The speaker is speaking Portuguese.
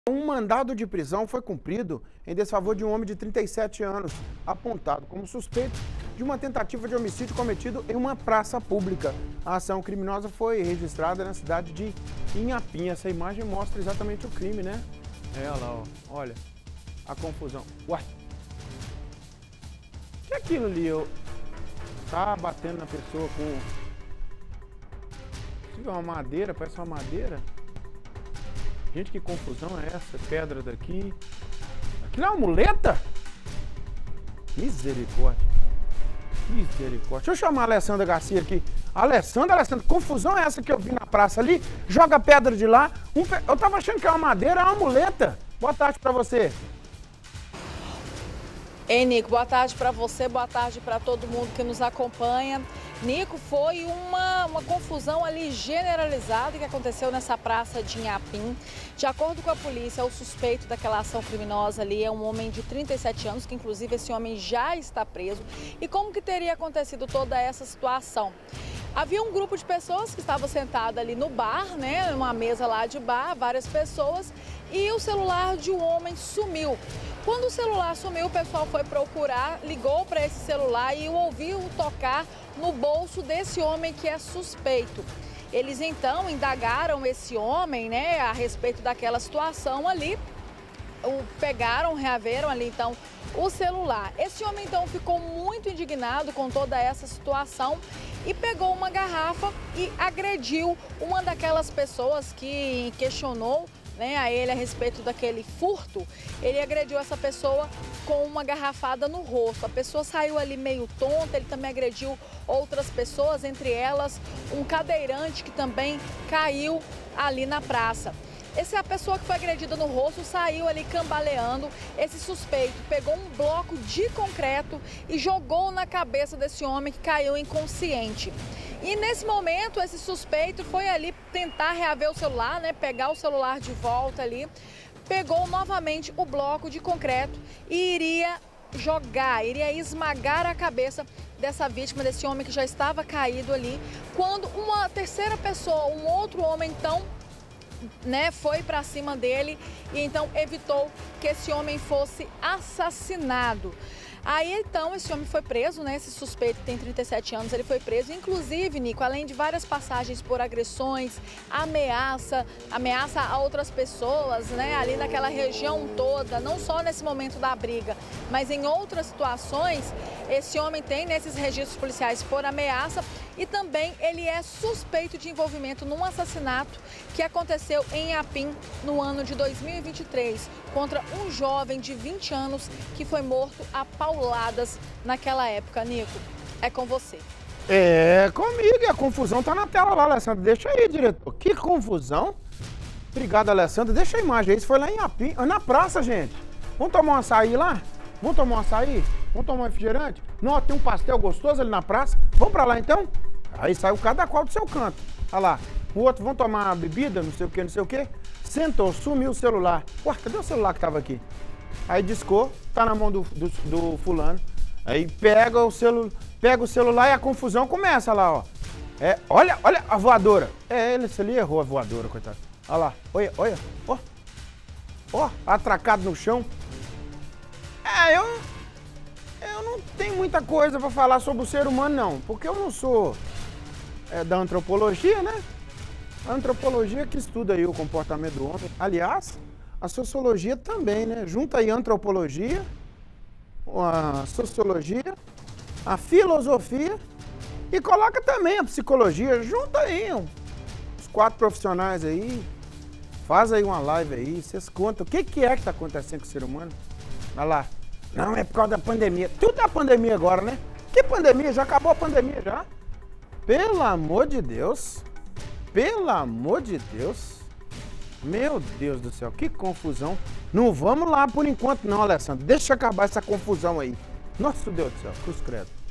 Um mandado de prisão foi cumprido em desfavor de um homem de 37 anos, apontado como suspeito de uma tentativa de homicídio cometido em uma praça pública. A ação criminosa foi registrada na cidade de Inhapim. Essa imagem mostra exatamente o crime, né? Olha lá, ó. Olha a confusão. Uai! O que é aquilo ali? Tá batendo na pessoa com... Isso é uma madeira, parece uma madeira. Gente, que confusão é essa? Pedra daqui. Aquilo é uma muleta? Misericórdia. Misericórdia. Deixa eu chamar a Alessandra Garcia aqui. Alessandra, que confusão é essa que eu vi na praça ali? Joga pedra de lá. Eu tava achando que era uma madeira, é uma muleta. Boa tarde pra você. Ei, Nico, boa tarde para você, boa tarde para todo mundo que nos acompanha. Nico, foi uma confusão ali generalizada que aconteceu nessa praça de Inhapim. De acordo com a polícia, o suspeito daquela ação criminosa ali é um homem de 37 anos, que inclusive esse homem já está preso. E como que teria acontecido toda essa situação? Havia um grupo de pessoas que estavam sentadas ali no bar, né, numa mesa lá de bar, várias pessoas, e o celular de um homem sumiu. Quando o celular sumiu, o pessoal foi procurar, ligou para esse celular e ouviu tocar no bolso desse homem que é suspeito. Eles então indagaram esse homem, né, a respeito daquela situação ali, pegaram, reaveram ali então o celular. Esse homem então ficou muito indignado com toda essa situação e pegou uma garrafa e agrediu uma daquelas pessoas que questionou, né, a ele a respeito daquele furto. Ele agrediu essa pessoa com uma garrafada no rosto. A pessoa saiu ali meio tonta, ele também agrediu outras pessoas, entre elas um cadeirante que também caiu ali na praça. Essa é a pessoa que foi agredida no rosto, saiu ali cambaleando. Esse suspeito pegou um bloco de concreto e jogou na cabeça desse homem que caiu inconsciente. E nesse momento, esse suspeito foi ali tentar reaver o celular, né, pegar o celular de volta ali, pegou novamente o bloco de concreto e iria esmagar a cabeça dessa vítima, desse homem que já estava caído ali, quando uma terceira pessoa, um outro homem então, né, foi para cima dele e então evitou que esse homem fosse assassinado. Aí então esse homem foi preso, né, esse suspeito que tem 37 anos, ele foi preso, inclusive, Nico, além de várias passagens por agressões, ameaça a outras pessoas, né, ali naquela região toda, não só nesse momento da briga, mas em outras situações, esse homem tem nesses registros policiais por ameaça e também ele é suspeito de envolvimento num assassinato que aconteceu em Inhapim no ano de 2023, contra um jovem de 20 anos que foi morto a pauladas naquela época. Nico, é com você. É comigo, e a confusão tá na tela lá, Alessandra. Deixa aí, diretor. Que confusão. Obrigado, Alessandra. Deixa a imagem aí. Isso foi lá em Inhapim, na praça, gente. Vamos tomar um açaí lá? Vamos tomar um açaí? Vamos tomar um refrigerante? Não, tem um pastel gostoso ali na praça. Vamos pra lá então? Aí saiu cada qual do seu canto. Olha lá. O outro, vamos tomar uma bebida, não sei o que, não sei o que. Sentou, sumiu o celular. Ué, cadê o celular que tava aqui? Aí discou, tá na mão do fulano. Aí pega o celular e a confusão começa lá, ó. Olha a voadora. Esse ali errou a voadora, coitado. Olha lá, olha. Ó, atracado no chão. Eu não tenho muita coisa pra falar sobre o ser humano, não. Porque eu não sou da antropologia, né? A antropologia que estuda aí o comportamento do homem. Aliás, a sociologia também, né? Junta aí a antropologia, a sociologia, a filosofia e coloca também a psicologia. Junta aí os 4 profissionais aí, faz aí uma live aí, vocês contam o que é que tá acontecendo com o ser humano. Olha lá. Não, é por causa da pandemia. Tudo é pandemia agora, né? Que pandemia? Já acabou a pandemia já? Pelo amor de Deus. Pelo amor de Deus. Meu Deus do céu, que confusão. Não vamos lá por enquanto não, Alessandro. Deixa acabar essa confusão aí. Nossa Deus do céu, cruz credo.